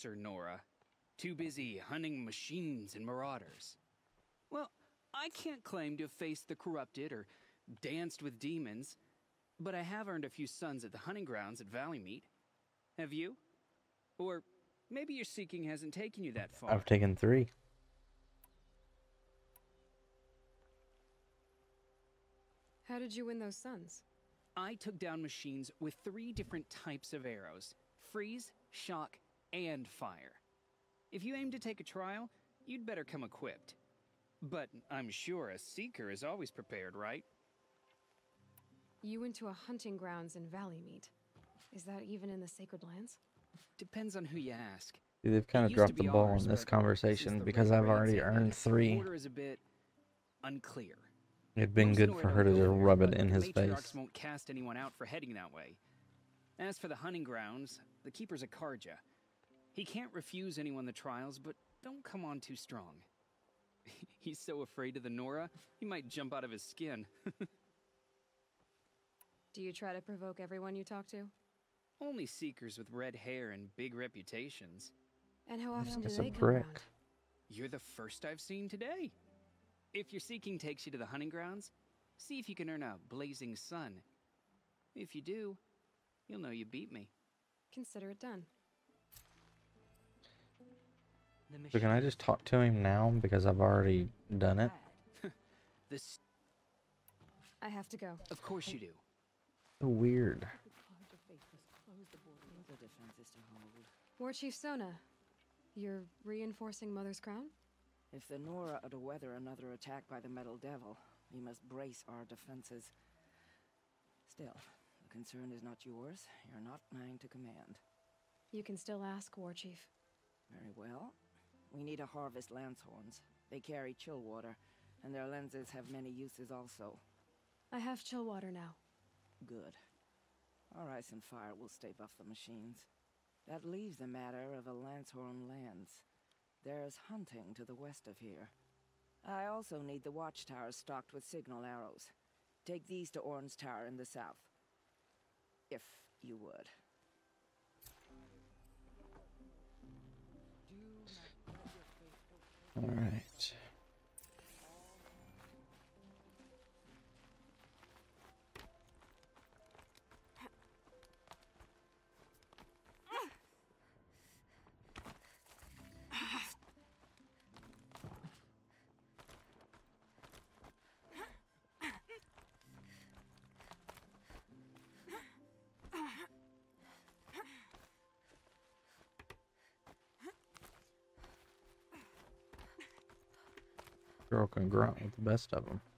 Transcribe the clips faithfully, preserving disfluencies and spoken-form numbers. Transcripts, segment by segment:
Sir Nora. Too busy hunting machines and marauders. Well, I can't claim to have faced the corrupted or danced with demons, but I have earned a few sons at the hunting grounds at Valleymeet. Have you? Or maybe your seeking hasn't taken you that far. I've taken three. How did you win those sons? I took down machines with three different types of arrows: freeze, shock, and fire. If you aim to take a trial, you'd better come equipped. But I'm sure a seeker is always prepared, right? You went to a hunting grounds in Valleymeet. Is that even in the Sacred Lands? Depends on who you ask. See, they've kind of It used to dropped the be ball ours, in this but conversation since the because Red I've Raids already ended, earned the three. order is a bit unclear. It'd been Most good Nora for don't her to go just there, rub it but in the his matriarchs face. won't cast anyone out for heading that way. As for the hunting grounds, the keeper's a Karja. He can't refuse anyone the trials, but don't come on too strong. He's so afraid of the Nora, he might jump out of his skin. Do you try to provoke everyone you talk to? Only seekers with red hair and big reputations. And how often do It's a they come brick. around? You're the first I've seen today. If your seeking takes you to the hunting grounds, see if you can earn a blazing sun. If you do, you'll know you beat me. Consider it done. So can I just talk to him now because I've already done it? This, I have to go. of course you do. So weird. War Chief Sona, you're reinforcing Mother's Crown? If the Nora are to weather another attack by the Metal Devil, we must brace our defenses. Still, the concern is not yours. You're not mine to command. You can still ask, War Chief. Very well. We need to harvest Lancehorns. They carry chill water, and their lenses have many uses also. I have chill water now. Good. Our ice and fire will stave off the machines. That leaves the matter of a Lancehorn Lands. There's hunting to the west of here. I also need the watchtowers stocked with signal arrows. Take these to Orn's Tower in the south. If you would. All right. Girl can grunt with the best of them.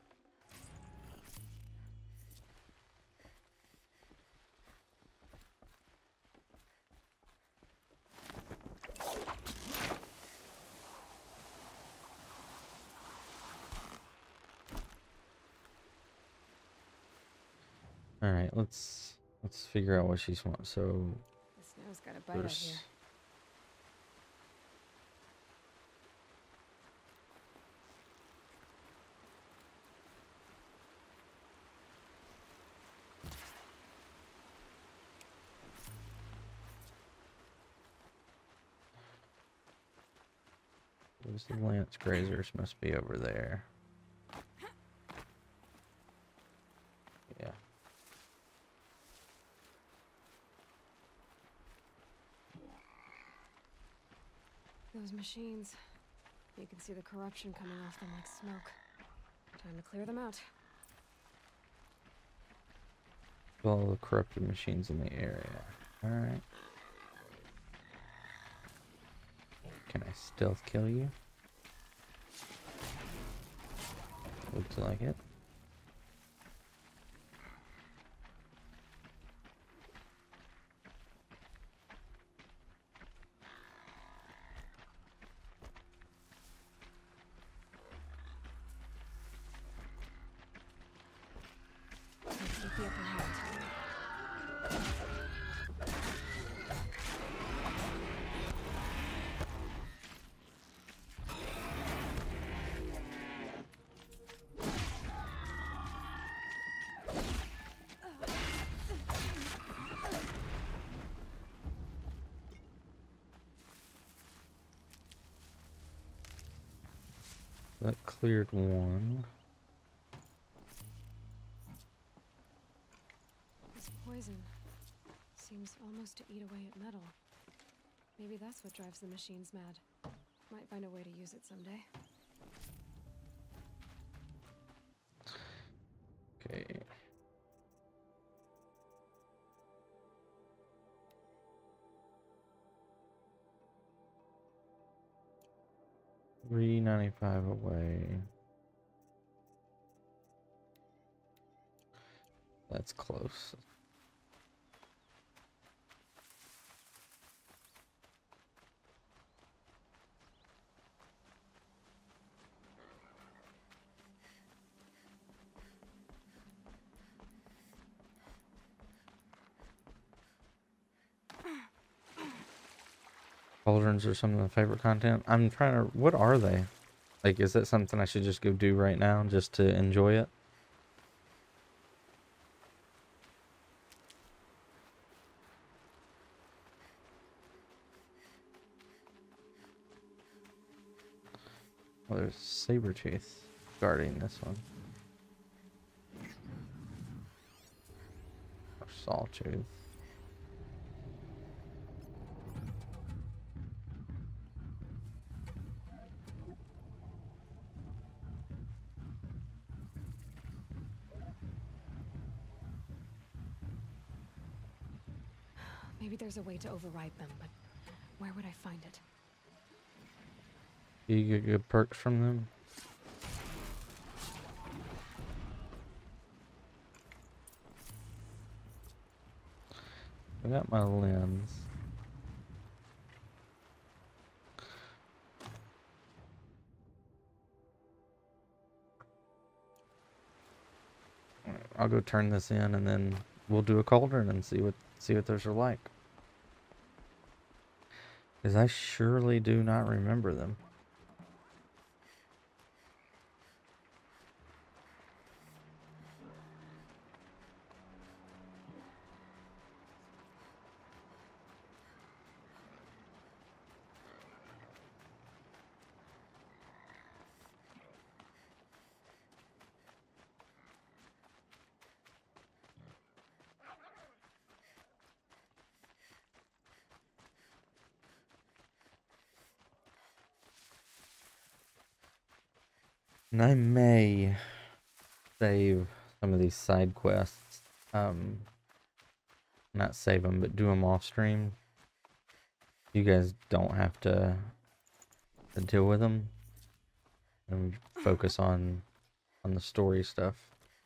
All right, let's let's figure out what she's wants. So The snow's got a bite out there's here. there's the Lance Grazers must be over there. Yeah. Those machines. You can see the corruption coming off them like smoke. Time to clear them out. All the corrupted machines in the area. Alright. Can I stealth kill you? Looks like it. Let's get the upper hand. That cleared one. This poison seems almost to eat away at metal. Maybe that's what drives the machines mad. Might find a way to use it someday. Okay. three ninety-five away. That's close. Cauldrons are some of the favorite content. I'm trying to. What are they? Like, is that something I should just go do right now just to enjoy it? Well, there's Sabretooth guarding this one. Or Sawtooth. Maybe there's a way to override them, but where would I find it? You get good perks from them. I got my lens. I'll go turn this in and then we'll do a cauldron and see what see what those are like. Because I surely do not remember them. And I may save some of these side quests. Um, not save them, but do them off stream. You guys don't have to, to deal with them. And focus on on the story stuff.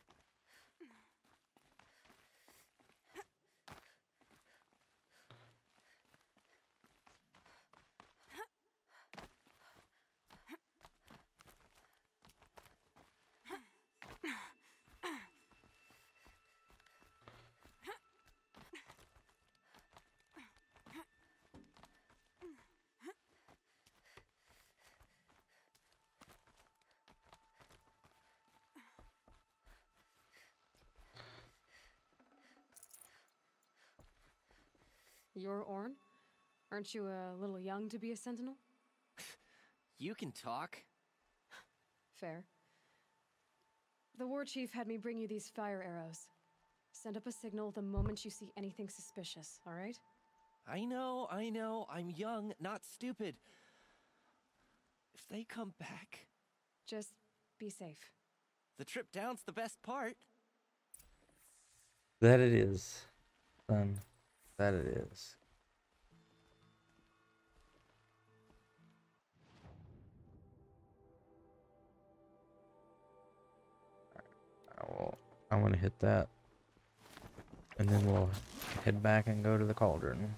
You're Orn? Aren't you a little young to be a sentinel? You can talk. Fair. The war chief had me bring you these fire arrows. Send up a signal the moment you see anything suspicious, all right? I know, I know. I'm young, not stupid. If they come back... Just be safe. The trip down's the best part. That it is, son. That it is. I will, I'm gonna hit that. And then we'll head back and go to the cauldron.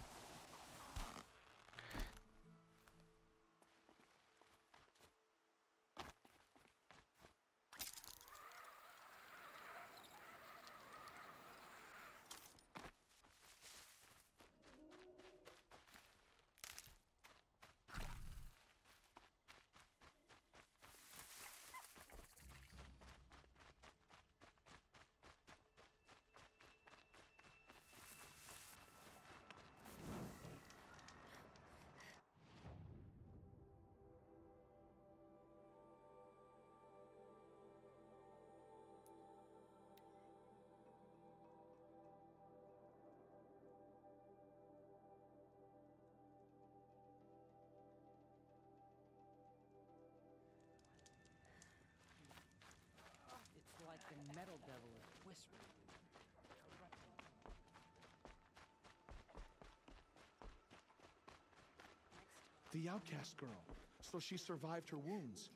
The outcast girl. So she survived her wounds.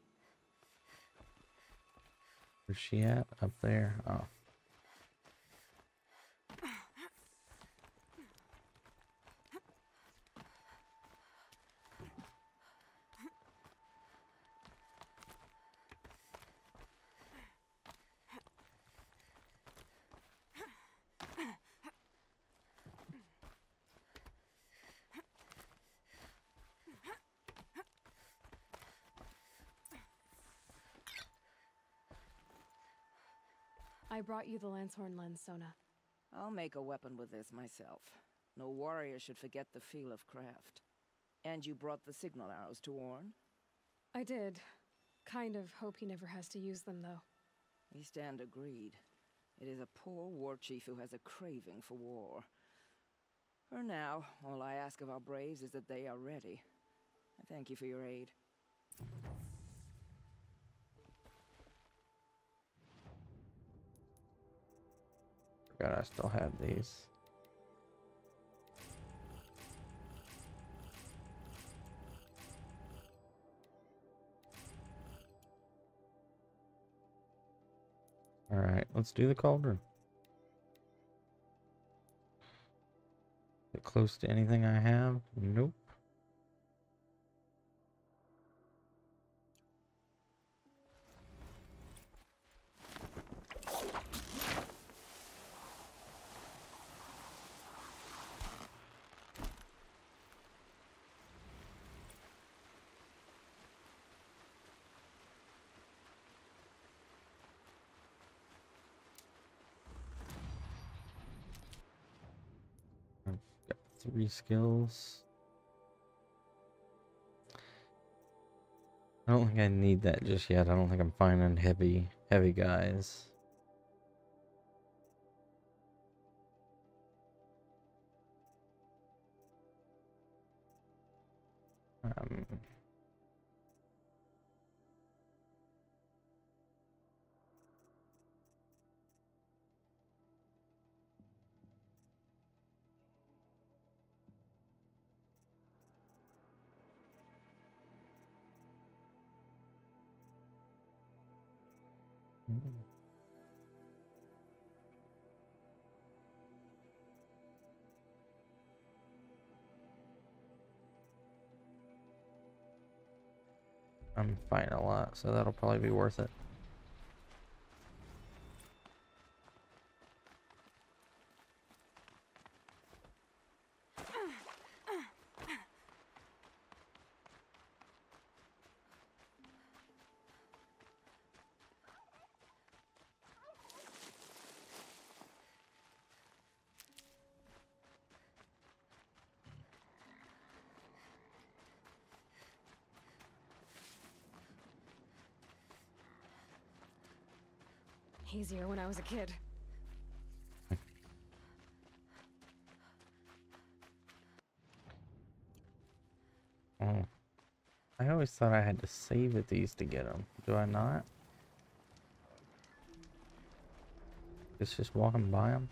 Where's she at? Up there? Oh. I brought you the Lancehorn lens, Sona. I'll make a weapon with this myself. No warrior should forget the feel of craft. And you brought the signal arrows to Orn? I did. Kind of hope he never has to use them, though. We stand agreed. It is a poor war chief who has a craving for war. For now, all I ask of our braves is that they are ready. I thank you for your aid. Forgot I still had these. All right, let's do the cauldron. Is it close to anything I have? Nope. Three skills. I don't think I need that just yet. I don't think I'm finding heavy, heavy guys. Um. I'm fighting a lot, so that'll probably be worth it. Easier when I was a kid. Oh. I always thought I had to save at these to get them. Do I not? It's just walking by them.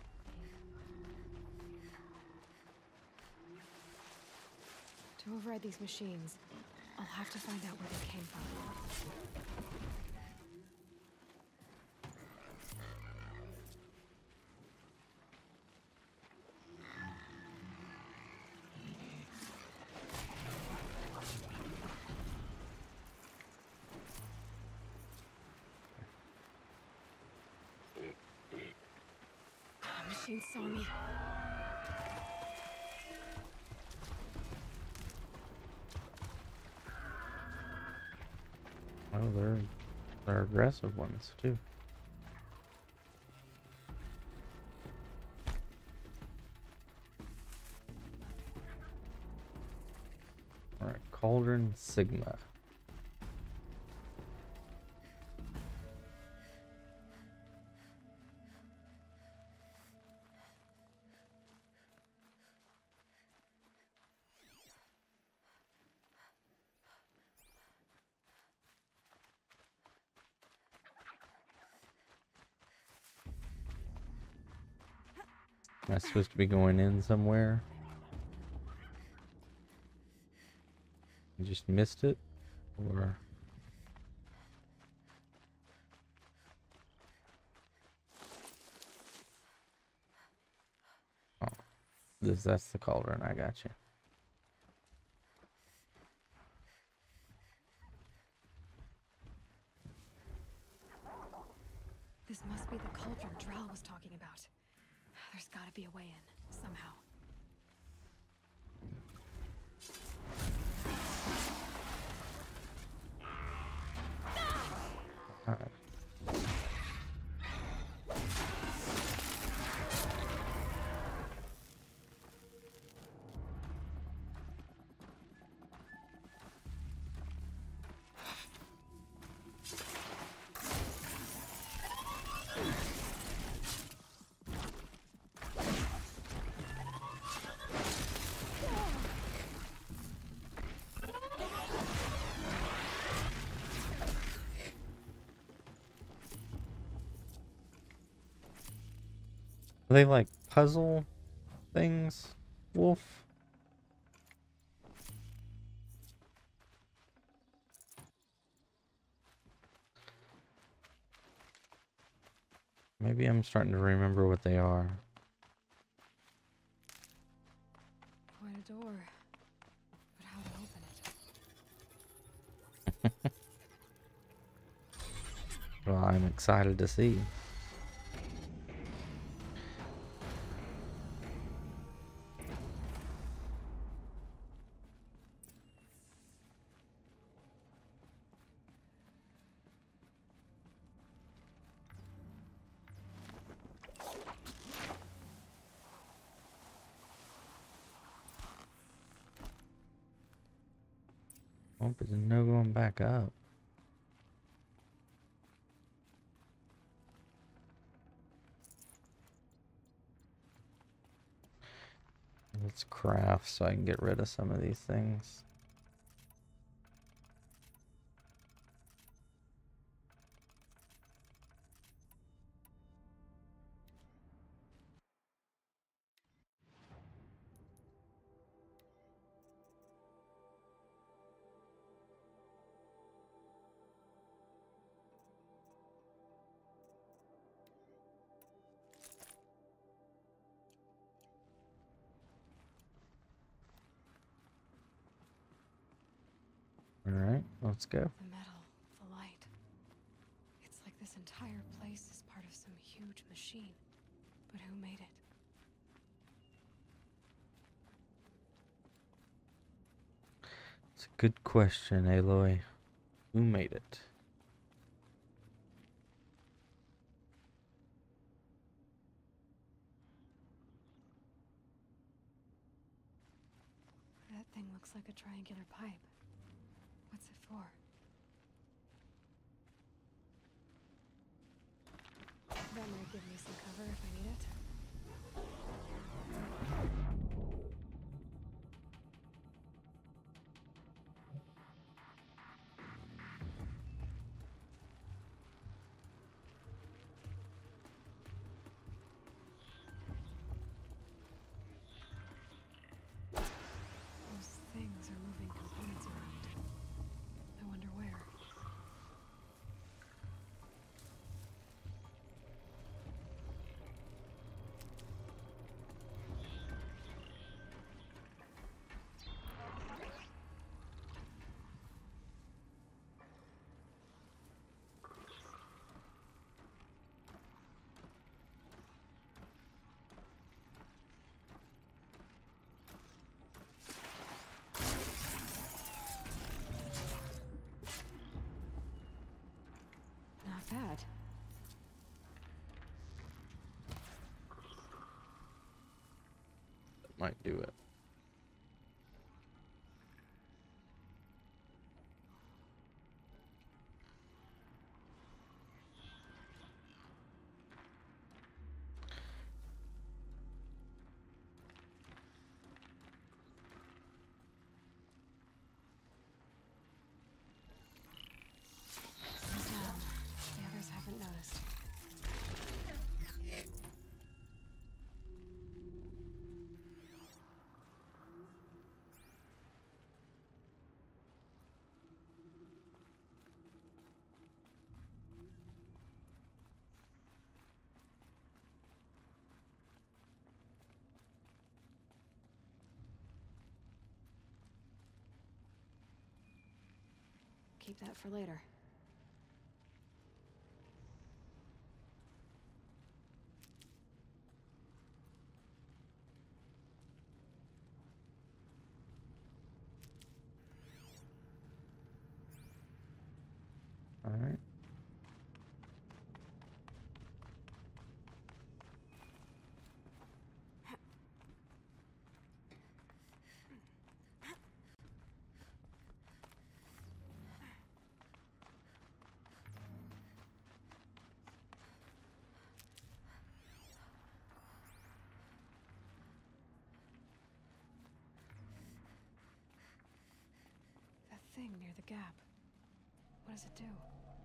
To override these machines, I'll have to find out where they came from. Machine saw me. Oh, they're they're aggressive ones too. All right, Cauldron Sigma. Am I supposed to be going in somewhere? I just missed it, or oh, this that's the cauldron. I got you. This must be the cauldron Drow was talking about. There's gotta be a way in, somehow. All right. Are they like puzzle things, Wolf? Maybe I'm starting to remember what they are. Quite a door. But how to open it? Well, I'm excited to see. Oh, but there's no going back up. Let's craft so I can get rid of some of these things. All right, let's go. The metal, the light. It's like this entire place is part of some huge machine. But who made it? It's a good question, Aloy. Who made it? That thing looks like a triangular pipe. What's it for? That might give me some cover if I need it. Those things are moving components around. I wonder where. Not bad. That might do it. Slow down. The others haven't noticed. keep that for later. All right. That thing near the gap. What does it do?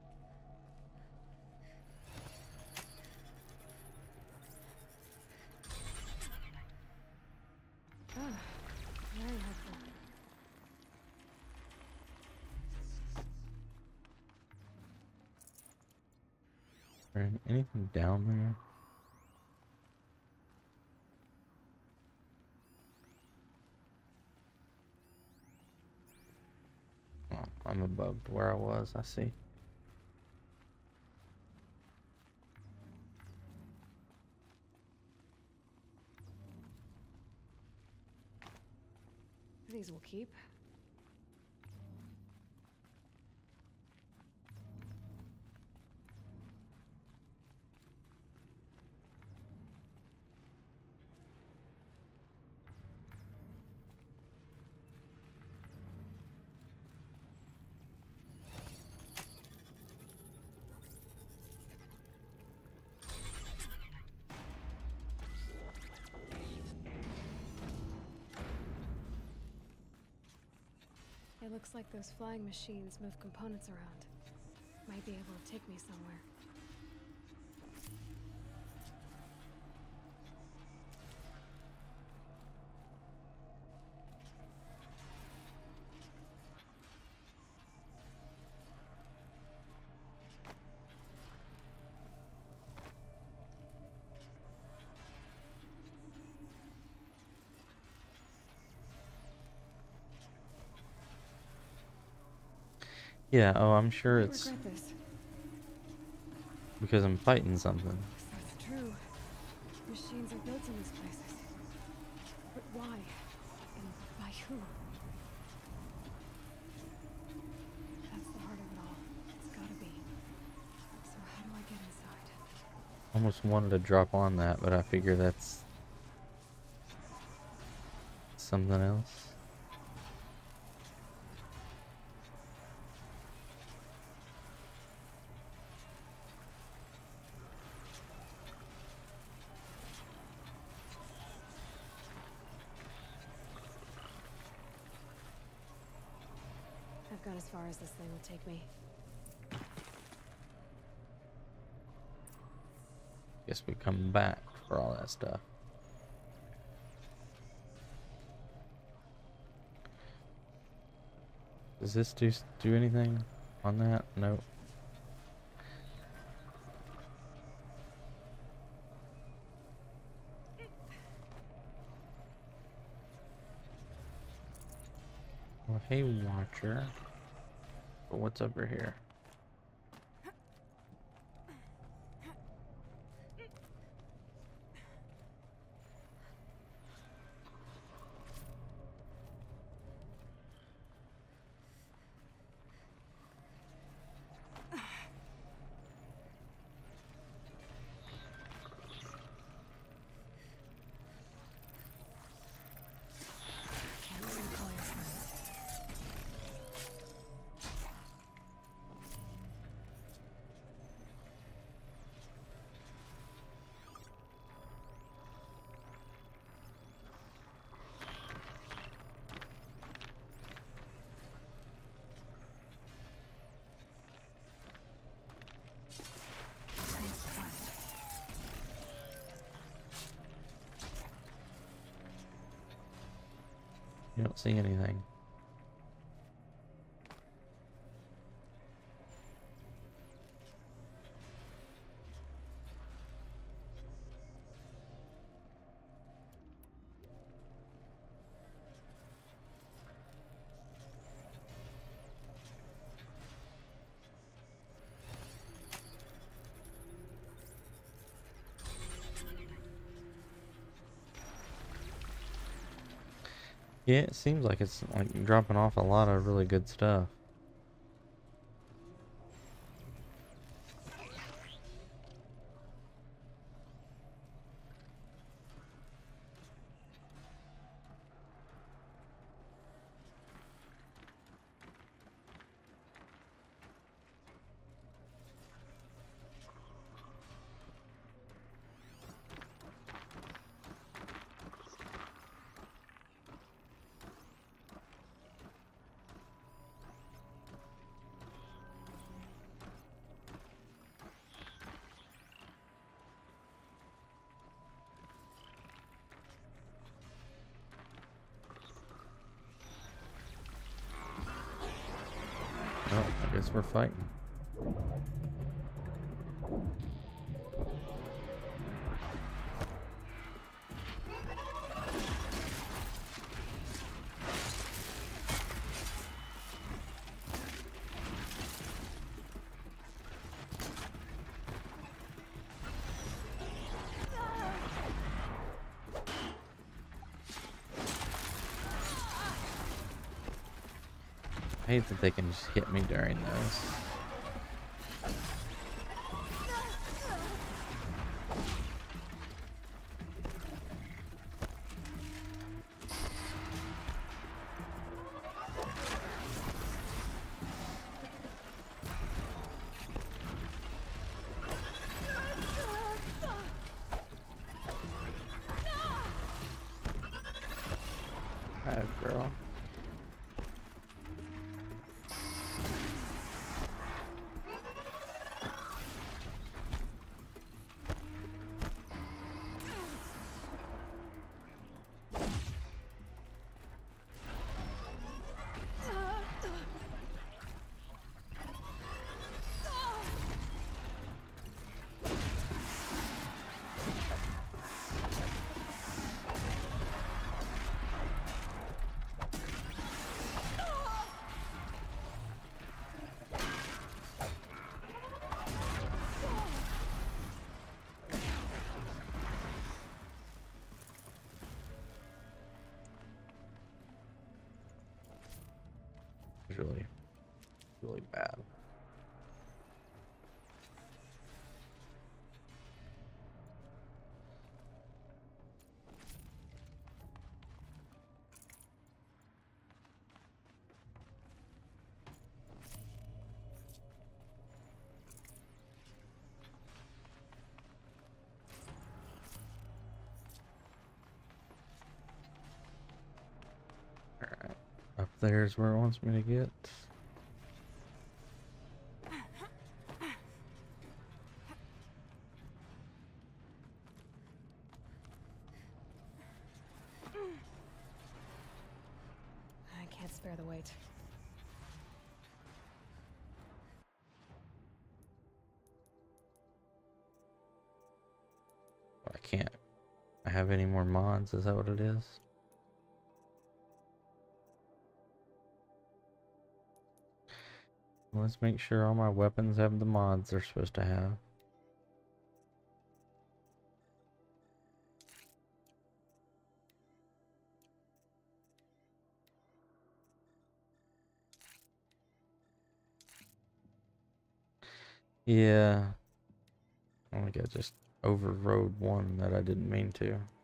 Ah, very helpful. Is there anything down there? Oh, I'm above where I was, I see. These will keep. It looks like those flying machines move components around. Might be able to take me somewhere. Yeah, oh, I'm sure I it's regret this. because I'm fighting something. So it's true. Machines are built in these places. But why? And by who? That's the heart of it all. It's gotta be. So how do I get inside? Almost wanted to drop on that, but I figure that's something else. I've gone as far as this thing will take me. Guess we come back for all that stuff. Does this do do anything on that? Nope. Well, hey, Watcher. But what's over here? Can't let him call your friend. You don't see anything. Yeah, it seems like it's like dropping off a lot of really good stuff. Oh, I guess we're fighting. I hate that they can just hit me during those. Bad girl. Really, really bad. Alright, up there's where it wants me to get. I can't spare the weight. I can't. I have any more mods? Is that what it is? Let's make sure all my weapons have the mods they're supposed to have. Yeah. I think I just overrode one that I didn't mean to.